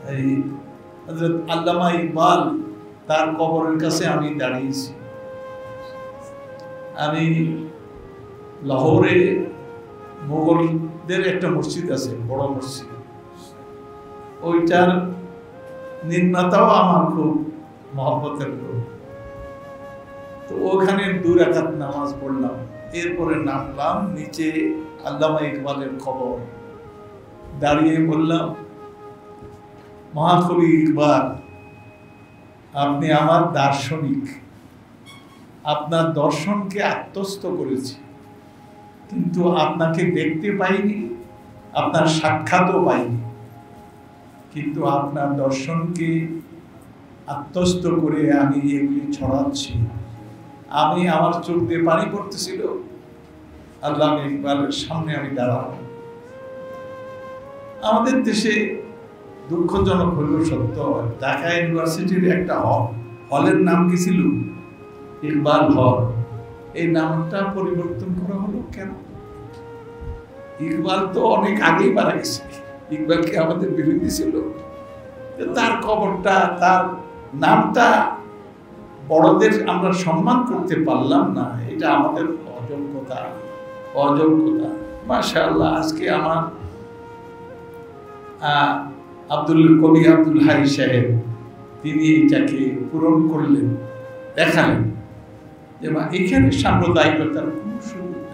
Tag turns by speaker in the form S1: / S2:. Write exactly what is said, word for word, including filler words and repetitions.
S1: এই হযরত আল্লামা ইকবাল তার কবরের কাছে আমি দাঁড়িয়েছি। আমি লাহোরে মোগলদের একটা মসজিদ আছে, বড় মসজিদ, ওইটার নির্মাতাও আমার খুব মহব্বতের লোক। তো ওখানে দুই রাকাত নামাজ পড়লাম, এরপরে নামলাম নিচে আল্লামা ইকবালের কবর, দাঁড়িয়ে বললাম, মহাকবি ইকবাল, আপনি আমার দার্শনিক, আপনার দর্শনকে আত্মস্থ করেছি, কিন্তু আপনাকে দেখতে পাইনি, আপনার সাক্ষাৎও পাইনি, কিন্তু আপনার দর্শনকে আত্মস্থ করে আমি এগুলি ছড়াচ্ছি। আমি আমার চোখ দিয়ে পানি পড়তেছিল, আল্লামা ইকবালের সামনে আমি দাঁড়ালাম। আমাদের দেশে দুঃখজনক হলেও সত্য, ঢাকা ইউনিভার্সিটির একটা হল, হলের নাম কি ছিল? ইকবাল হল। এই নামটা পরিবর্তন করা হলো কেন? ইকবাল তো অনেক আগেই মারা গেছে। ইকবাল কি আমাদের বিরোধী ছিল? তার কবরটা, তার নামটা বড়দের আমরা সম্মান করতে পারলাম না, এটা আমাদের অযোগ্যতা, অযোগ্যতা। মাশাআল্লাহ, আজকে আমার আব্দুল কবি আব্দুল হাই সাহেব, তিনি এটাকে পূরণ করলেন, দেখালেন যে এখানে সাম্প্রদায়িকতার কোনো সুযোগ